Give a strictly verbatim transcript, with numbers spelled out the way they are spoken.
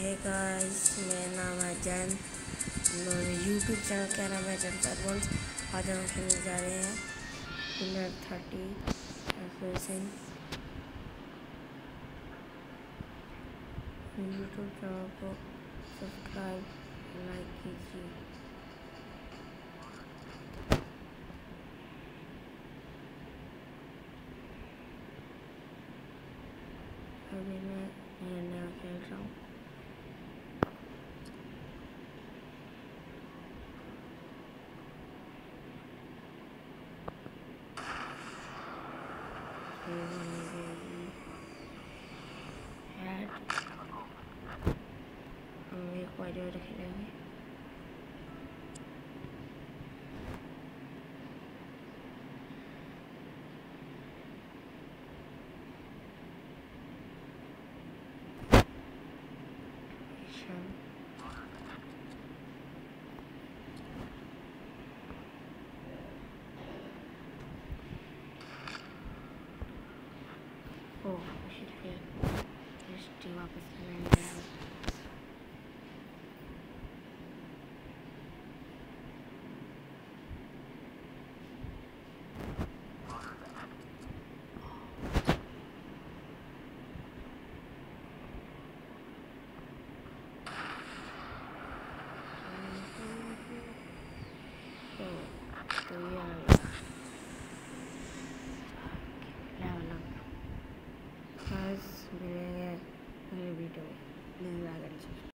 Hey guys, मेरा नाम है जैन। मेरे यूट्यूब चैनल का नाम है जैन सरवंस। आज हम खेलने जा रहे हैं winner thirty percent. YouTube channel को सब्सक्राइब लाइक कीजिए। अभी मैं नया नया खेल रहा हूँ। हम एक बार और खेलेंगे। ओह शिट, वापस करना है। तो ये आ गया लेवल अप। बस मिलेंगे अगले वीडियो में।